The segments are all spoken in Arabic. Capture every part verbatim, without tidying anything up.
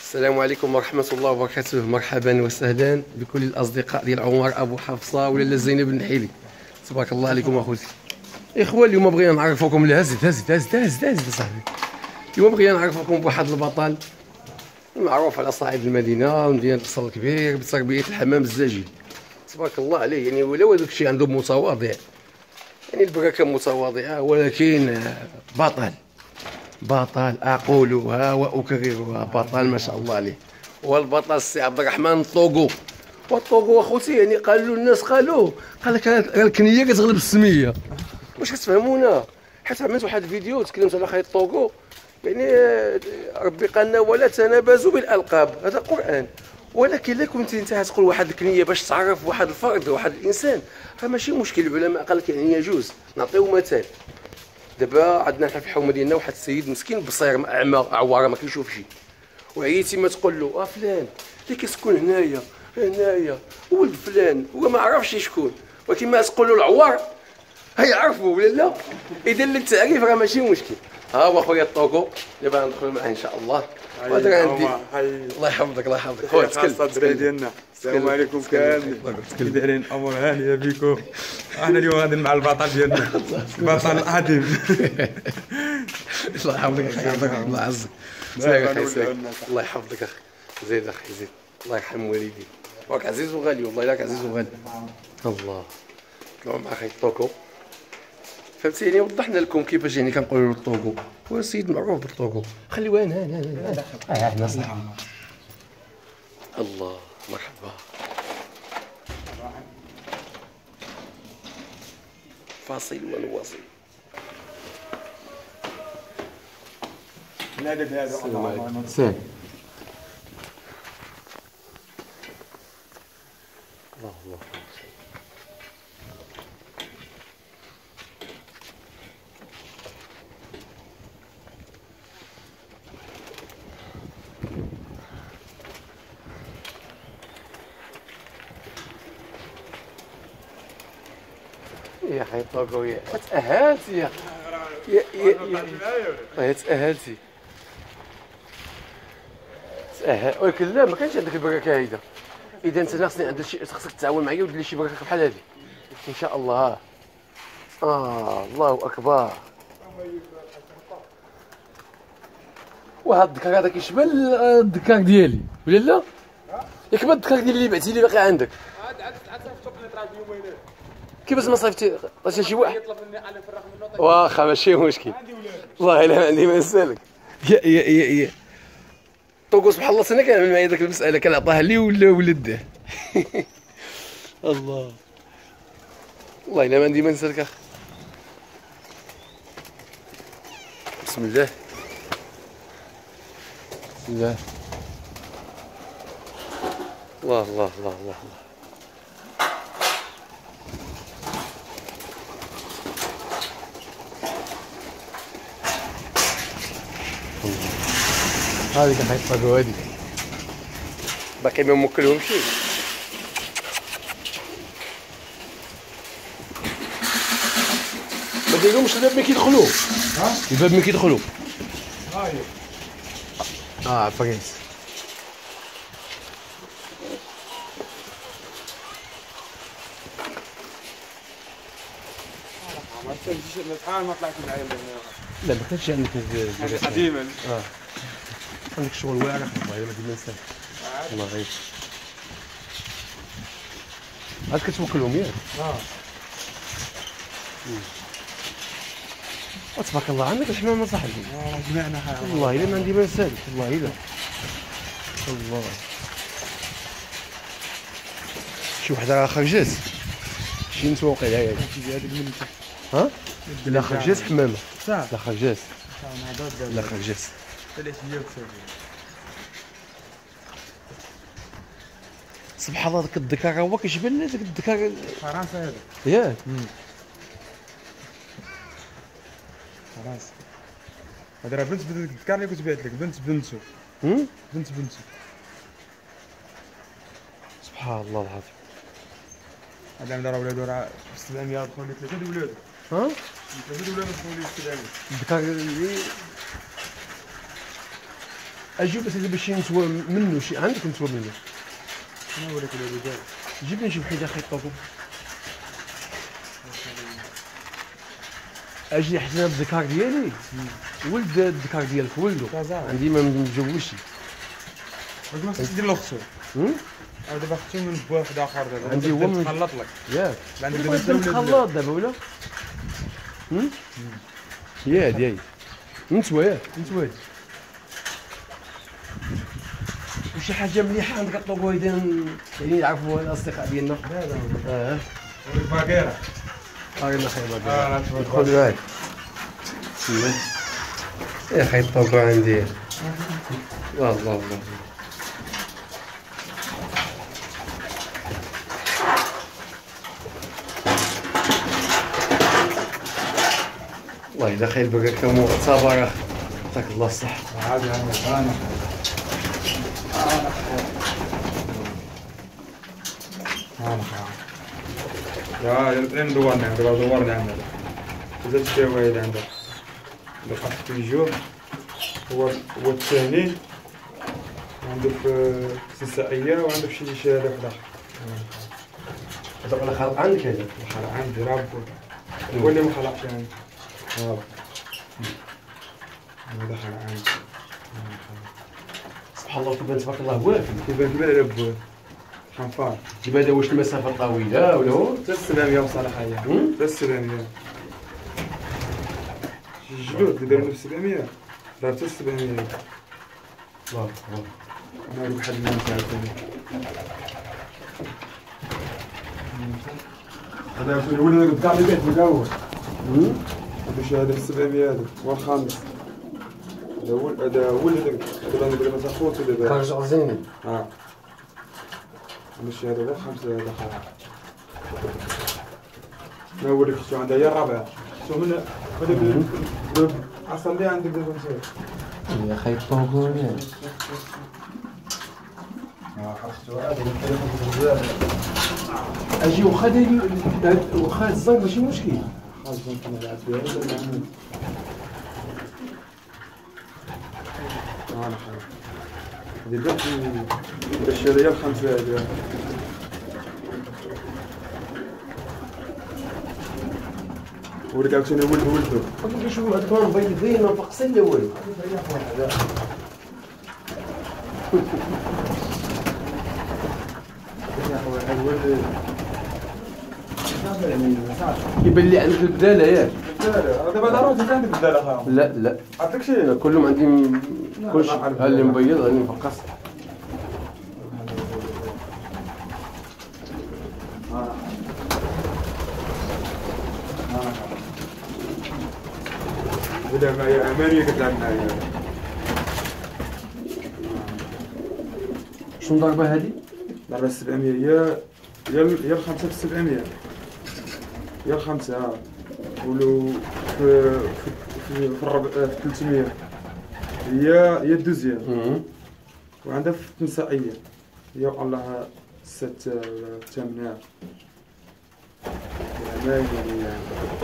السلام عليكم ورحمة الله وبركاته. مرحبا وسهلا بكل الأصدقاء ديال عمر أبو حفصة ولا زينب النحيلي. تبارك الله عليكم أخوتي. إخوة اليوم بغينا نعرفكم، لا هز هز هز هز هز صاحبي. اليوم بغينا نعرفكم بواحد البطل معروف على صعيد المدينة مدينة القصر الكبير بتربية الحمام الزاجل. تبارك الله عليه، يعني ولو هذاك الشيء عنده متواضع، يعني البركة متواضعة، ولكن بطل بطل اقولها واكررها، بطل ما شاء الله عليه. والبطل السي عبد الرحمن الطوغو. والطوغو اخوتي يعني قالوا الناس قالوا قال لك الكنيه كتغلب السميه. واش كتفهمونا؟ حيت عملت واحد الفيديو تكلمت على خيط الطوغو، يعني ربي قالنا ولا تنابزوا بالالقاب، هذا قران. ولكن الا كنت انت تقول واحد الكنيه باش تعرف واحد الفرد واحد الانسان، فماشي مشكل. العلماء قال لك يعني يجوز. نعطيو مثال. دابا عندنا حنا في الحومه ديالنا واحد السيد مسكين بصير اعمى عواره ما كيشوفش، وعيتي ما تقول له اه فلان اللي كيسكن هنايا هنايا ولد فلان، هو ما عرفش شكون، ولكن ما تقول له العوار هيعرفوا ولا لا. اذا التعريف راه ماشي مشكل. ها هو خويا الطوكو دابا ندخل معاه ان شاء الله. وهذا عندي الله يحفظك الله يحفظك خويا. تكلم الدراري ديالنا. السلام عليكم كامل، كي دايرين؟ الامور هانيه بكم. احنا اليوم غاديين مع البطل ديالنا، البطل العظيم. الله يحفظك الله يحفظك الله يعزك. الله يحفظك اخي. زيد اخي زيد. الله يرحم والديك. راك عزيز وغالي والله، راك عزيز وغالي. الله طلعوا مع اخي الطوكو. فهمتيني؟ وضحنا لكم كيفاش يعني كنقولوا الطوغو. هو السيد معروف بالطوغو. خليوه هنا هنا هنا اه هنا صح. الله مرحبا. فاصل ونواصل. الادب هذا. السلام عليكم. سلام. الله الله. يا حي طوكو يا تأهلتي يا يا يا يا تأهلتي تأهل. ولكن لا ما كانش عندك البركة هيدا. إذا أنت خاصني عندك شي خاصك تتعاون معايا ودير لي شي بركة بحال هذه إن شاء الله. آه الله أكبر. وهاد الدكار هذا كيشبه الدكار ديالي ولا لا؟ ياك ما الدكار ديالي اللي بعتي لي باقي عندك؟ عاد عاد عاد صيفطت لي طرا يومين. كيفاش ما صيفطتي؟ عرفتي شي واحد يطلب مني انا نفرغ منه. واخا ماشي مشكل. عندي ولاد والله الا ما عندي ما نسالك. يا يا يا يا طوكو سبحان الله انا كنعمل معايا ديك المساله كنعطيها لي ولا ولده. الله والله الا ما عندي ما نسالك اخ. بسم الله بسم الله. الله الله الله الله الله. هذيك حيطلقوا هذيك باقي ما موكلهمش. ما ديرهمش الباب ملي كيدخلوا. ها الباب ملي كيدخلوا. هاي اه فهمت. ما تمشيش شحال ما طلعت معايا لا ما كانش عندك قديما. اه عندك شغل واعر والله الا ما ديما نسال. الله غير عاد كتوكلهم ياك. اه تبارك الله عندك الحمامه صاحبي. اه جمعنا حاجه والله الا ما عندي ما نسالك والله الا. الله شي وحده راه خرجات شي نتوقع لها هذيك هذيك من ها لا خرجات حمامه صح لا خرجات انا لا خرجات. ثلاث ايام تسوي سبحان الله ذاك الذكر هو كيشبه لنا ذاك الذكر فرنسا هذا. ياك. خلاص هذا راه بنت بنت الذكر اللي كنت بعت لك بنت بنتو. بنت بنتو سبحان الله العظيم. هذا عندها راه ولادو راه سبعمية دخلوا لي ثلاثة د ولادو. ها؟ ثلاثة د ولادو دخلوا لي سبعمية. الذكر اللي اجيب بس دابا شي نتوى منه، شي عندك نتوى منه. شنو هو داك اللي دار؟ جيب لي شي وحده اخي طوكو. اجي حيت انا الذكر ديالي ولد الذكر ديالك ولدو، عندي ما متزوجش. ما تدير له ختو. أنا دابا ختو من با واحد آخر دابا. عندي هو من تخلط لك. ياك. عندك دابا تخلط دابا ولا؟ هم؟ يا ديالي. نتوى ياك نتوى. وشي حاجه مليحه عندك طوكو هيدا يعني يعرفوا الاصدقاء ديالنا. لا لا. اه. الباكيرة. قاري خير باكيرة. اه خذ هاك. بسم يا اخي الطوكو عندي. الله الله الله. الله يلا خير بقى كمعتبرة. يعطيك الله الصحة. عادي انا انا انا يا لين دورنا دابا دورنا عندنا زاد شي واحد عندك اللي قاعد في الجو هو هو الثاني عنده في السائية وعنده في شي شهادة في داخل. هذاك اللي خلق عندك هذا؟ خلق عندي رابو هو اللي ما خلقش عندي. اه هذا خلق عندي. سبحان الله كيبان تبارك الله وافي. كيبان كيبان على بوه حنفار. دابا هذا واش المسافة طويلة ولا هو؟ حتى السبعمية وصل حيا. حتى السبعمية. شي جلود اللي داروا في السبعمية دار حتى السبعمية. الله الله. أنا نروح واحد الناس عاوتاني. هذا في الأول بتاع البيت من الأول. هذا شهادة في السبعمية هذا هو الخامس. هذا هو هذا هو اللي درت دابا أنا درت خوتو دابا. خرج زيني. اه. هذا الشهادة هو الخامس هذا خلاص. ما هو اللي خصو عندها هي الرابعة. شو من هذاك أصلا اللي عندك دابا أنت. يا خي طوكو ياك. اجي واخا داير واخا الزنق ماشي مشكل. خلاص ممكن نلعب بها ولا نعمل. انا خلاص. هذه درت الشهرية الخمسة هذه. ولك عاوتاني ولد ولدو. قلت لك شو هذوك مبيضين ما فقسين لا والو. كيبان لي عندك البدالة ياك؟ البدالة، دابا ضروري عندك البدالة اخا. لا لا. عطيك شي. كلهم عندي كلشي، ها اللي مبيض ها اللي مفقس. بدا معايا أمانية كتلعب معايا. شنو ضربة هادي؟ ضربة السبعمية هي هي هي الخمسة في السبعمية. هي الخمسة اه. ولو في في في الربع في ثلاثمية هي هي الدوزيام. وعندها في التنسائية هي الله ستة ولا الثامنة. أمانية يعني.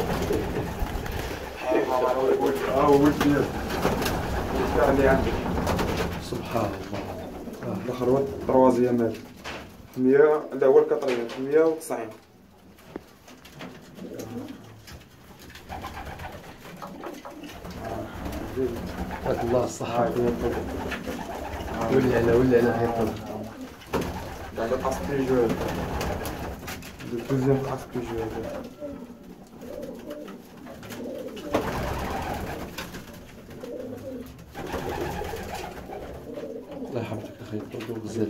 اه ولد ديالك. اللي عندك. سبحان الله. الاخر هو الطروازيام مال مية لا هو الكطرية مية وتسعين. يعطيك الله الصحة. ولي على ولي على حيطان. هذا الأصل بيجو هذا. الدوزيام الأصل بيجو هذا. الله يحفظك اخي طوكو غزال.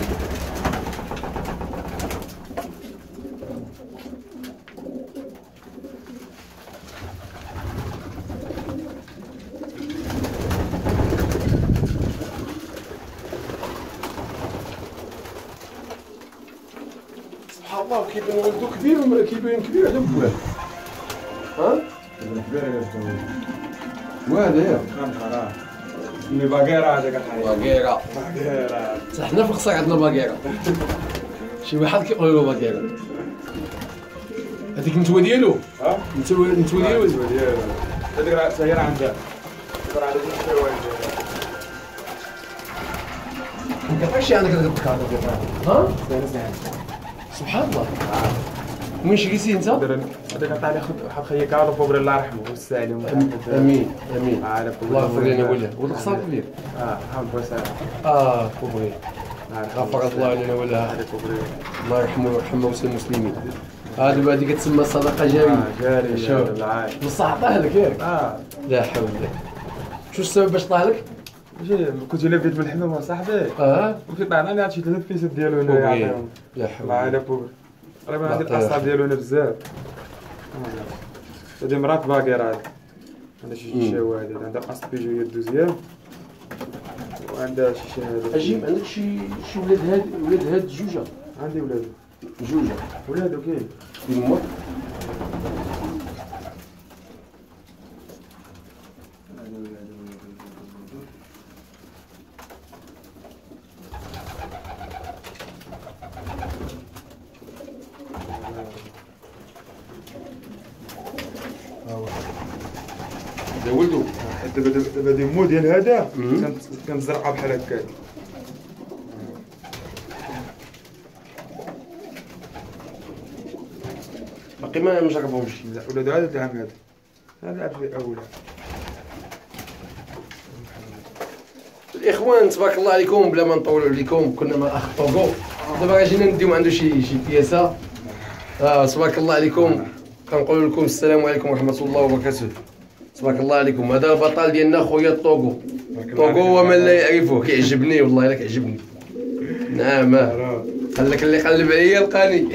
سبحان الله كيبان ولدو كبير كيبان كبير على بواه. ها؟ كبير على بواه. وهذا ياك. خلاص. اللي باقيرة هذاك الحي. باقيرة. باقيرة. صح حنا في القصر عندنا باقيرة. شي واحد كيقول له باقيرة. هذيك النتوى ديالو؟ ها؟ النتوى النتوى ديالو؟ النتوى ديالو. هذيك راه سايرة عندها. هذيك راه عندها شي واحد. ما كيعطيكش عندك هذاك الكادر ها سبحان الله. وين شريتيه انت؟ هذاك عطاني واحد خويا كارو فوق الله يرحمه ويوسع عليهم. امين امين. عارف الله يغفر لنا وله والقصاب كبير. اه حمد بوسع. اه كبري. غفر الله لنا ولا الله يرحمه ويرحم موتى المسلمين. هذه هذه كتسمى صدقه جاريه. اه جاريه. بصح عطاه لك ياك؟ اه لا حول الله. شو السبب باش طاه لك؟ كنت الا بديت بالحمام مع صاحبي. اه وفي طلعنا انا شي ثلاث بيسات ديالو هنا يعطيهم. لا حول الله على بوبر. راه هذه الاعصاب ديالو هنا بزاف. هذه مرات باقير هذا. عندها شي شواهد عندها قص بيجو هي الدوزيام. وعندها شي شهاده. اجيب عندك شي شي ولاد هاد ولاد هاد جوجه. عندي ولاد جوجه ولادو كاين يما هذا ولدو. دابا دابا دي مو ديال هذا كنزرعها بحال هكاك. باقي ما مجربهمش. لا ولادو هذا العام هذا هذا عاد في اول. الاخوان تبارك الله عليكم بلا ما نطولوا عليكم كنا مع الاخ طوغو. دابا جينا نديو عنده شي شي بياسه. اه تبارك الله عليكم كنقول لكم السلام عليكم ورحمه الله وبركاته. تبارك الله عليكم. هذا البطل ديالنا خويا طوغو. طوغو ومن لا يعرفه كيعجبني والله الا كيعجبني. نعم قال لك اللي قلب عليا لقاني.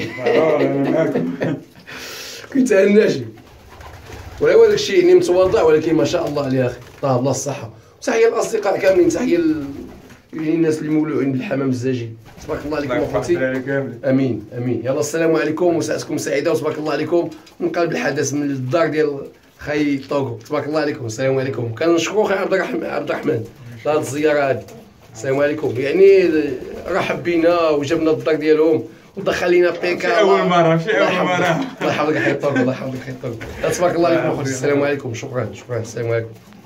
كنت ناجم ولا هو داك الشيء يعني متواضع ولكن ما شاء الله عليه اخي طاب الله الصحه. تحيه للاصدقاء كاملين تحيه للناس اللي مولوعين بالحمام الزاجي. تبارك الله عليكم اخوتي. امين امين. يلا السلام عليكم وساعتكم سعيده وتبارك الله عليكم. نقلب الحدث من الدار ديال خي طوغو. تبارك الله عليكم. السلام عليكم. كنشكرو خي عبد الرحمن عبد الرحمن لهاد الزياره هذه. السلام عليكم. يعني رحب بينا وجبنا الدار ديالهم ودخل لينا بيكا. ماشي اول مره ماشي اول مره. الله يحفظك حي طوغو الله يحفظك حي طوغو. تبارك الله عليكم اخوتي. السلام عليكم. شكرا شكرا. السلام عليكم.